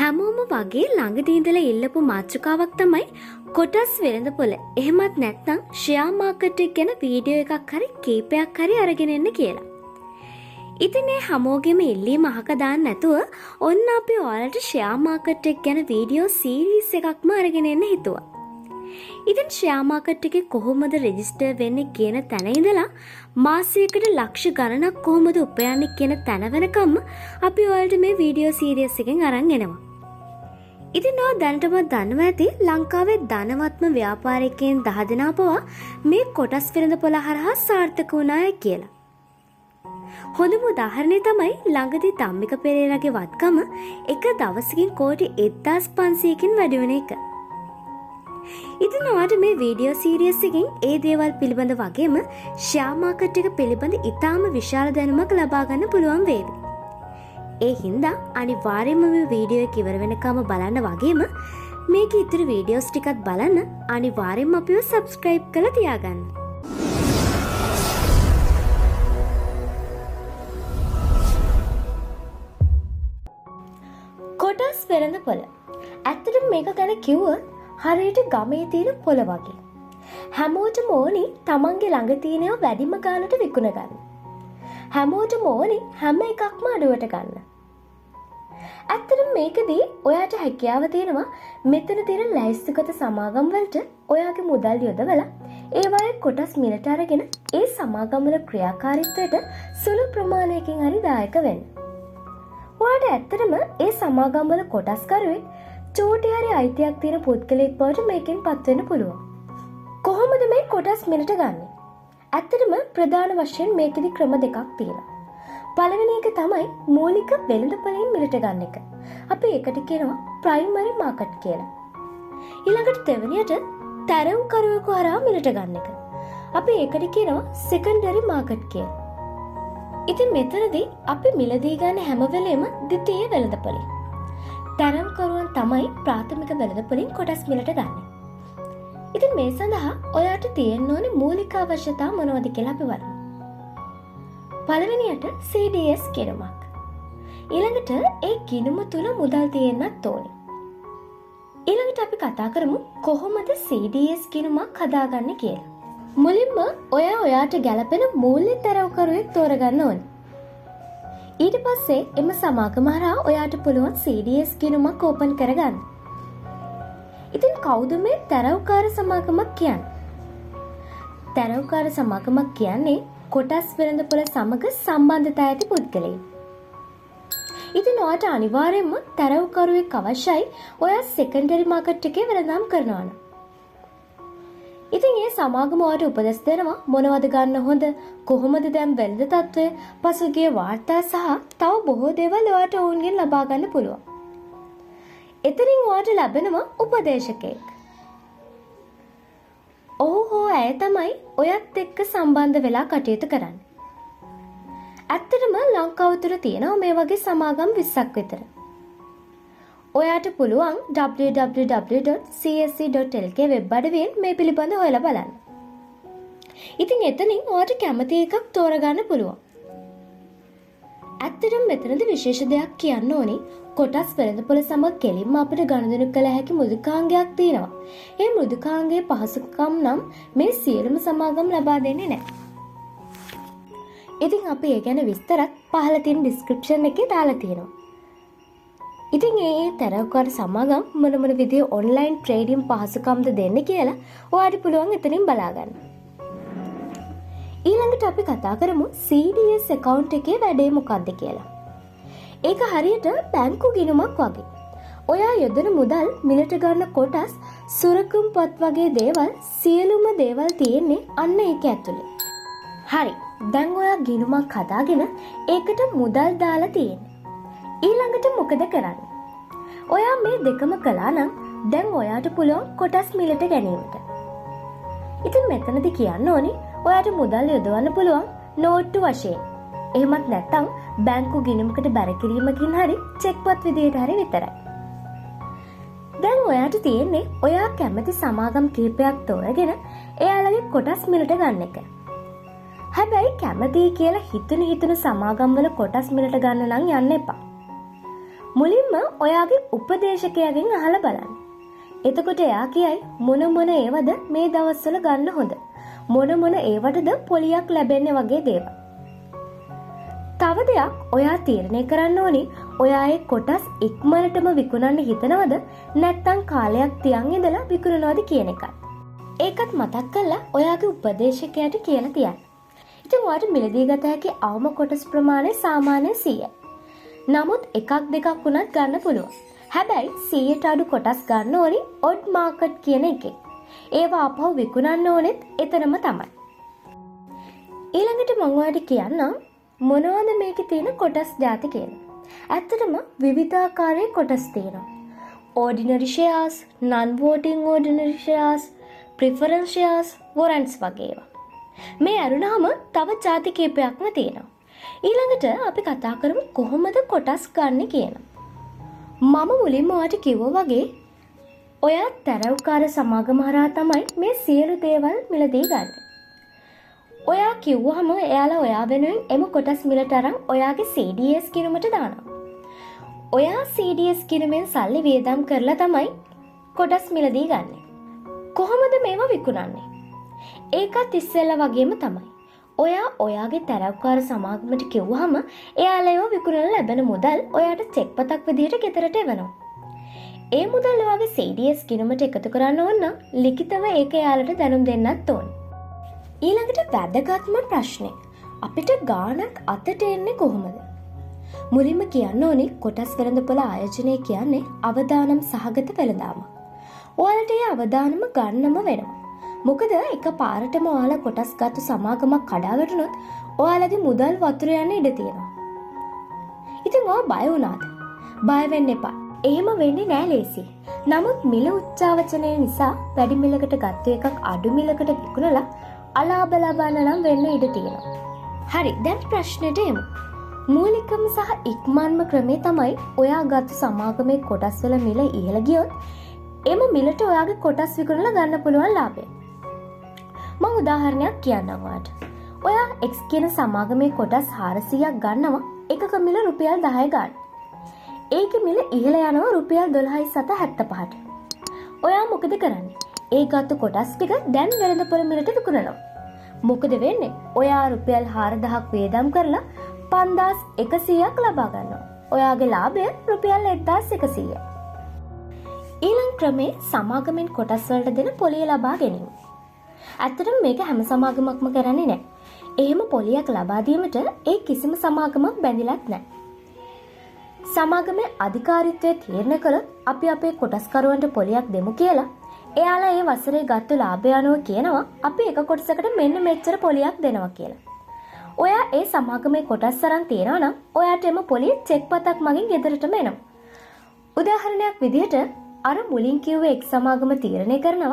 හැමෝම වගේ ළඟදී ඉඳලා ඉල්ලපු මාතෘකාවක් තමයි කොටස් වෙළඳපොළ. එහෙමත් නැත්නම් ෂෙයා මාකට් එක ගැන වීඩියෝ එකක් හරි කීපයක් හරි අරගෙන එන්න කියලා. ඉතින් මේ හැමෝගෙම ඉල්ලීම අහක දාන්න නැතුව ඔන්න අපි ඔයාලට ෂෙයා මාකට් එක ගැන වීඩියෝ සීරීස් එකක්ම අරගෙන එන්න හිතුවා. ඉතින් ෂෙයා මාකට් එකේ කොහොමද රෙජිස්ටර් වෙන්නේ කියන තැන ඉඳලා මාසයකට ලක්ෂ ගණනක් කොහොමද උපයන්නේ කියන තැන වෙනකම් අපි ඔයාලට මේ වීඩියෝ සීරීස් එකෙන් අරන් එනවා. ඉතින් ඔයා දැනටම දන්නවා ඇති ලංකාවේ ධනවත්ම ව්‍යාපාරිකයන් 10 දෙනා පවා මේ කොටස් වෙළඳපොළ හරහා සාර්ථක වුණාය කියලා. හොඳම උදාහරණය තමයි ළඟදී ධම්මික පෙරේරාගේ වත්කම එක දවසකින් කෝටි 1500කින් වැඩි වෙන එක. ඉතින් ඔයාලට මේ වීඩියෝ සීරීස් එකෙන් ඒ දේවල් පිළිබඳ වගේම ෂෙයා මාකට් එක පිළිබඳ ඉතාම විශාල දැනුමක් ලබා ගන්න පුළුවන් වේවි. ඒ හින්දා අනිවාර්යයෙන්ම මේ වීඩියෝ එක ඉවර වෙනකම් බලන්න වගේම මේකේ ඉතුරු වීඩියෝස් ටිකත් බලන්න අනිවාර්යයෙන්ම අපිව සබ්ස්ක්‍රයිබ් කරලා තියාගන්න. කොටස් වෙළඳපොළ. ඇත්තටම මේක ගැන කිව්වොත් හරියට ගමේ තියෙන පොළ වගේ. හැමෝටම ඕනි තමන්ගේ ළඟ තියෙනව වැඩිම ගානට විකුණ ගන්න. හැමෝටම ඕනි හැම එකක්ම අඩුවට ගන්න. ඇත්තටම මේකදී ඔයාට හැකියාව තියෙනවා මෙතන තියෙන ලැයිස්තුගත සමාගම් වලට ඔයාගේ මුදල් යොදවලා ඒවායේ කොටස් මිලට අරගෙන ඒ සමාගම් වල ක්‍රියාකාරීත්වයට සුළු ප්‍රමාණයකින් හරි දායක වෙන්න. ඔයාට ඇත්තටම ඒ සමාගම් වල කොටස් කරුවෙක් චෝටි හරි අයිතියක් තියෙන පුද්ගලෙක් බවට මේකෙන් පත් වෙන්න පුළුවන්. කොහොමද මේ කොටස් මිලට ගන්නෙ? ඇත්තටම ප්‍රධාන වශයෙන් මේකෙදි ක්‍රම දෙකක් තියෙනවා. පළවෙනි එක තමයි මූලික වෙළඳපොළින් මිලට ගන්න එක. අපි ඒකට කියනවා ප්‍රයිමරි මාකට් කියලා. ඊළඟට දෙවෙනියට තරව් කරුවෙකු හරහා මිලට ගන්න එක. අපි ඒකට කියනවා සෙකන්ඩරි මාකට් කියලා. ඉතින් මෙතනදී අපි මිලදී ගන්න හැම වෙලේම ද්විතීය වෙළඳපොළේ තරම්කරුවන් තමයි ප්‍රාථමික වෙළඳපොළින් කොටස් මිලට ගන්න. ඉතින් මේ සඳහා ඔයාට තියෙන්න ඕනේ මූලික අවශ්‍යතා මොනවද කියලා අපි බලමු. පළවෙනියට CDS ගිණුමක්. ඊළඟට ඒ ගිණුම තුල මුදල් තියෙන්නත් ඕනේ. ඊළඟට අපි කතා කරමු කොහොමද CDS ගිණුමක් හදාගන්නේ කියලා. මුලින්ම ඔයාට ගැළපෙන මූල්‍ය තරවකරුවෙක් තෝරගන්න ඕනේ. ඊට පස්සේ එම සමාගම හරහා ඔයාට පුළුවන් CDS ගිණුමක් ඕපන් කරගන්න. ඉතින් කවුද මේ තරව්කාර සමාගමක් කියන්නේ? තරව්කාර සමාගමක් කියන්නේ කොටස් වෙළඳපොළ සමග සම්බන්ධතා ඇති පුද්ගලයෙක්. ඉතින් ඔයාට අනිවාර්යයෙන්ම තරව්කරුවෙක් අවශ්‍යයි ඔයා සෙකන්ඩරි මාකට් එකේ වෙළඳාම් කරනවා නම්. ඉතින් ඒ සමාගම ඔයාට උපදෙස් දෙනවා මොනවද ගන්න හොඳ, කොහොමද දැන් වෙළඳ තත්ත්වය, පසුගිය වාර්තා සහ තව බොහෝ දේවල් ඔයාට ඔවුන්ගෙන් ලබා ගන්න පුළුවන්. එතනින් ඔයාට ලැබෙනවා උපදේශකයෙක්. ඔහු හෝ ඇය තමයි ඔයත් එක්ක සම්බන්ධ වෙලා කටයුතු කරන්නේ. ඇත්තටම ලංකාව තුළ තියෙනවා මේ වගේ සමාගම් 20ක් විතර. ඔයාට පුළුවන් www.csc.lk වෙබ් අඩවියෙන් මේ පිළිබඳව හොයලා බලන්න. ඉතින් එතනින් ඔයාට කැමති එකක් තෝරගන්න පුළුවන්. ඇත්තටම මෙතනදී විශේෂ දෙයක් කියන්න ඕනි. කොටස් වෙළඳපොළ සමග කෙලින්ම අපිට ගනුදෙනු කළ හැකි මෘදුකාංගයක් තියෙනවා. ඒ මෘදුකාංගයේ පහසුකම් නම් මේ සියලුම සමාගම් ලබා දෙන්නේ නැහැ. ඉතින් අපි ඒ ගැන විස්තරත් පහළ තියෙන ඩිස්ක්‍රිප්ෂන් එකේ දාලා තියෙනවා. ඉතින් ඒ තරව්කාර සමාගම් මොන විදිහේ ඔන්ලයින් ට්‍රේඩින් පහසුකම්ද දෙන්නේ කියලා ඔයාට පුළුවන් එතනින් බලා ගන්න. ඊළඟට අපි කතා කරමු CDS account එකේ වැඩේ මොකක්ද කියලා. ඒක හරියට බැංකු ගිණුමක් වගේ. ඔයා යොදන මුදල් මිලට ගන්න කොටස් සුරකුම් පත් වගේ දේවල් සියලුම දේවල් තියෙන්නේ අන්න ඒක ඇතුලේ. හරි. දැන් ඔයා ගිණුමක් හදාගෙන ඒකට මුදල් දාලා තියෙන්නේ. ඊළඟට මොකද කරන්නේ? ඔයා මේ දෙකම කළා නම් දැන් ඔයාට පුළුවන් කොටස් මිලට ගැනීමට. ඉතින් මෙතනදී කියන්න ඕනි ඔයාට මුදල් යොදවන්න පුළුවන් නෝට්ටු වශයෙන්. එහෙමත් නැත්නම් බැංකු ගිණුමකට බැර කිරීමකින් හරි චෙක්පත් විදියට හරි විතරයි. දැන් ඔයාට තියෙන්නේ ඔයා කැමති සමාගම් කිහිපයක් තෝරගෙන එයාලගේ කොටස් මිලට ගන්න එක. හැබැයි කැමතියි කියලා හිතුණු සමාගම් වල කොටස් මිලට ගන්න නම් යන්න එපා. මුලින්ම ඔයාගේ උපදේශකයාගෙන් අහලා බලන්න. එතකොට එයා කියයි මොන මොන ඒවද මේ දවස්වල ගන්න හොඳ. මොන මොන ඒවටද පොලියක් ලැබෙන්නේ වගේ දේවල්. තව දෙයක් ඔයා තීරණය කරන්න ඕනි ඔයා ඒ කොටස් ඉක්මනටම විකුණන්න හිතනවද නැත්නම් කාලයක් තියන් ඉඳලා විකුණනවද කියන එකයි. ඒකත් මතක් කරලා ඔයාගේ උපදේශකයාට කියලා තියන්න. ඉතින් ඔයාට මිලදී ගත හැකි අවම කොටස් ප්‍රමාණය සාමාන්‍යයෙන් 100යි. නමුත් එකක් දෙකක් වුණත් ගන්න පුළුවන්. හැබැයි 100ට අඩු කොටස් ගන්න ඕනි ඔඩ් මාකට් කියන එකේ. ඒවා ආපහු විකුණන්න ඕනෙත් එතනම තමයි. ඊළඟට මම ඔයාලට කියන්නම් මොනවද මේකේ තියෙන කොටස් ಜಾති කියලා. ඇත්තටම විවිධාකාරයේ කොටස් තියෙනවා. ordinary shares, non-voting ordinary shares, preference shares, warrants වගේ ඒවා. මේ අරුණාම තව ಜಾති කීපයක්ම තියෙනවා. ඊළඟට අපි කතා කරමු කොහොමද කොටස් ගන්න කියන. මම මුලින්ම ඔයාලට කිව්වා වගේ ඔයා තරව්කාර සමාගම හරහා තමයි මේ සියලු දේවල් මිලදී ගන්න. ඔයා කිව්වහම එයාලා ඔයා වෙනුවෙන් එම කොටස් මිලට අරන් ඔයාගේ CDS කිනුමට දානවා. ඔයා CDS කිනුමෙන් සල්ලි වියදම් කරලා තමයි කොටස් මිලදී ගන්න. කොහොමද මේවා විකුණන්නේ? ඒකත් ඉස්සෙල්ලා වගේම තමයි. ඔයා ඔයාගේ තරව්කාර සමාගමට කිව්වහම එයාලා ඒවා විකුණන ලැබෙන මුදල් ඔයාට චෙක් පතක් විදිහට ගෙදරට එවනවා. ඒ මුදල් ඔයාගේ CDS කිනුමට එකතු කරන්න ඕන නම් ලිඛිතව ඒක එයාලට දැනුම් දෙන්නත් ඕන. ඊළඟට වැදගත්ම ප්‍රශ්නේ අපිට ගාණක් අතට එන්නේ කොහොමද? මුලින්ම කියන්න ඕනේ කොටස් වෙළඳපොළ ආයෝජනය කියන්නේ අවදානම් සහගත වෙළඳාමක්. ඔයාලට ඒ අවදානම ගන්නම වෙනවා. මොකද එක පාරටම ඔයාලා කොටස් ගත්තු සමාගමක් කඩා වැටුනොත් ඔයාලගේ මුදල් වතුර යන්න ඉඩ තියෙනවා. ඉතින් ඔයා බය වුණාද? බය වෙන්න එපා. එහෙම වෙන්නේ නෑ ලේසි. නමුත් මිල උච්චාවචනය නිසා වැඩි මිලකට ගත්ත එකක් අඩු මිලකට විකුණලා අලාභ ලබන්න නම් වෙන්න ඉඩ තියෙනවා. හරි, දැන් ප්‍රශ්නෙට එමු. මූලිකම සහ ඉක්මන්ම ක්‍රමේ තමයි ඔයා ගත්ත සමාගමේ කොටස් වල මිල ඉහළ ගියොත් එම මිලට ඔයාගේ කොටස් විකුණලා ගන්න පුළුවන් ලාභය. මම උදාහරණයක් කියන්නම් ඔයාට. ඔයා X කියන සමාගමේ කොටස් 400ක් ගන්නවා එකක මිල රුපියල් 10 ගන්න. ඒකේ මිල ඉහළ යනවා රුපියල් 12.75ට. ඔයා මොකද කරන්නේ? ඒ ගත්ත කොටස් ටික දැන් වෙළඳපොළ මිලට විකුණනවා. මොකද වෙන්නේ? ඔයා රුපියල් 4000ක් වේදම් කරලා 5100ක් ලබා ගන්නවා. ඔයාගේ ලාභය රුපියල් 1100. ඊළඟ ක්‍රමේ සමාගමෙන් කොටස් වලට දෙන පොලිය ලබා ගැනීම. ඇත්තටම මේක හැම සමාගමක්ම කරන්නේ නැහැ. එහෙම පොලියක් ලබා දීමට ඒ කිසිම සමාගමක් බැඳිලත් නැහැ. සමාගමේ අධිකාරීත්වය තීරණය කළොත් අපි අපේ කොටස්කරුවන්ට පොලියක් දෙමු කියලා එයාලා ඒ වසරේ ගත්ත ලාභය අනුව කියනවා අපි එක කොටසකට මෙන්න මෙච්චර පොලියක් දෙනවා කියලා. ඔයා ඒ සමාගමේ කොටස් අරන් තියනවා නම් ඔයාට එම පොලිය චෙක් පතක් මගින් ගෙදරටම එනවා. උදාහරණයක් විදිහට අර මුලින් කිව්වේ එක් සමාගම තීරණය කරනවා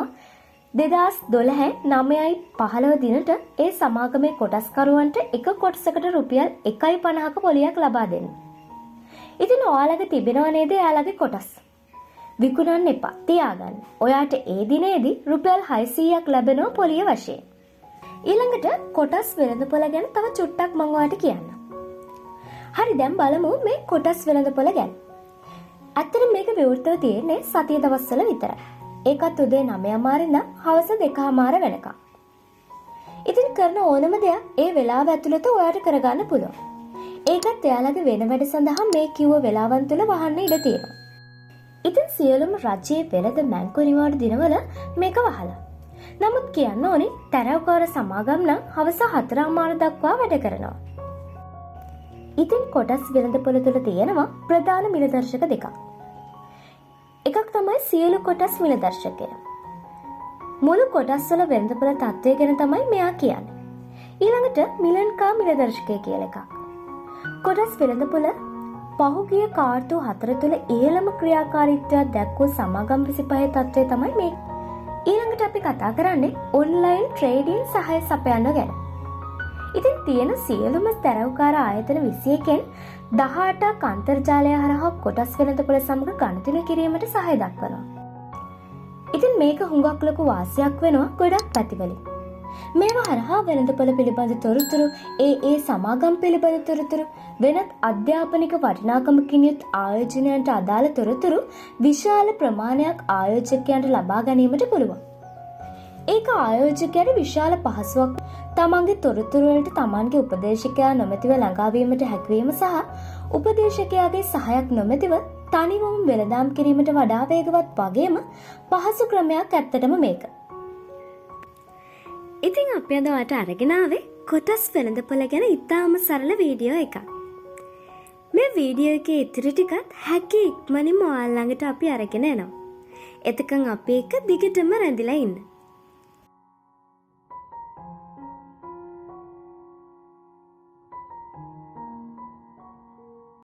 2012 දිනට ඒ සමාගමේ කොටස්කරුවන්ට එක කොටසකට රුපියල් 1.50ක පොලියක් ලබා දෙන්න. ඉතින් ඔයාලගේ තිබෙනව නේද එයාලගේ කොටස්? විකුණන්න එපා, තියාගන්න. ඔයාට ඒ දිනේදී රුපියල් 600ක් ලැබෙනවා පොලිය වශයෙන්. ඊළඟට කොටස් වෙළඳපොළ ගැන තව චුට්ටක් මම ඔයාලට කියන්නම්. හරි, දැන් බලමු මේ කොටස් වෙළඳපොළ ගැන. ඇත්තටම මේක විවෘතව තියෙන්නේ සතිය දවස්වල විතරයි. ඒකත් උදේ 9:00 ඉඳන් හවස 2:00 වෙනකම්. ඉතින් කරන ඕනම දෙයක් ඒ වෙලාව ඇතුළත ඔයාට කරගන්න පුළුවන්. ඒකත් එයාලගේ වෙන වැඩ සඳහා මේ කිව්ව වෙලාවන් තුල වහන්න ඉඩ තියෙනවා. ඉතින් සියලුම රජයේ වෙළඳ මැංකු නිවාඩු දිනවල මේක වහලා. නමුත් කියන්න ඕනේ තරවකාර සමාගම් නම් හවස 4:00 දක්වා වැඩ කරනවා. ඉතින් කොටස් වෙළඳපොළ තුල තියෙනවා ප්‍රධාන මිල දර්ශක දෙකක්. එකක් තමයි සියලු කොටස් මිල දර්ශකය. මුළු කොටස් වල වෙළඳපොළ තත්ත්වය ගැන තමයි මෙයා කියන්නේ. ඊළඟට මිලන්කා මිල දර්ශකය කියලා එකක්. කොටස් වෙළඳපොළ පහුගිය කාර්තු 4 තුල ඉහළම ක්‍රියාකාරීත්වයක් දැක්වූ සමාගම් 25 තත්ත්වය තමයි මේ. ඊළඟට අපි කතා කරන්නේ ඔන්ලයින් ට්‍රේඩින් සහාය සපයන්න ගැන. ඉතින් තියෙන සියලුම තරවකාර ආයතන 21න් 18ක් අන්තර්ජාලය හරහා කොටස් වෙළඳපොළ සමග ගනුදෙනු කිරීමට සහාය දක්වනවා. ඉතින් මේක හුඟක් ලොකු වාසියක් වෙනවා ගොඩක් පැතිවලින්. මේවා හරහා වෙළඳපොළ පිළිබඳ තොරතුරු, ඒ සමාගම් පිළිබඳ තොරතුරු, වෙනත් අධ්‍යාපනික වටිනාකමකින් යුත් ආයෝජනයන්ට අදාළ තොරතුරු විශාල ප්‍රමාණයක් ආයෝජකයන්ට ලබා ගැනීමට පුළුවන්. ඒක ආයෝජකයාට විශාල පහසුවක් තමන්ගේ තොරතුරු වලට තමන්ගේ උපදේශකයා නොමැතිව ළඟාවීමට හැකියවීම සහ උපදේශකයාගේ සහයක් නොමැතිව තනිවම වෙළඳාම් කිරීමට වඩා වේගවත් වගේම පහසු ක්‍රමයක් ඇත්තටම මේක. ඉතින් අපි අද ඔයාලට අරගෙන ආවේ කොටස් වෙළඳපොළ ගැන ඉතාම සරල වීඩියෝ එකක්. මේ වීඩියෝ එකේ ඉතිරි ටිකත් හැකි ඉක්මනින්ම ඔයාලා ළඟට අපි අරගෙන එනවා. එතකන් අපි එක දිගටම රැඳිලා ඉන්න.